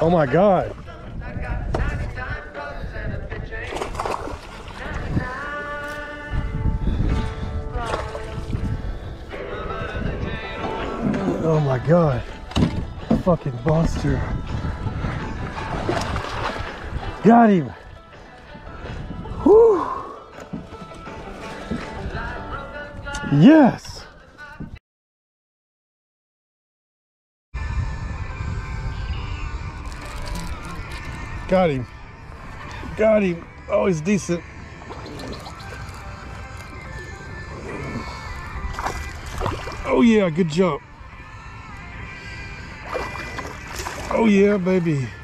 Oh my God. Oh my God. Fucking monster. Got him. Whew. Yes. Got him. Got him. Oh, he's decent. Oh yeah, good jump. Oh yeah, baby.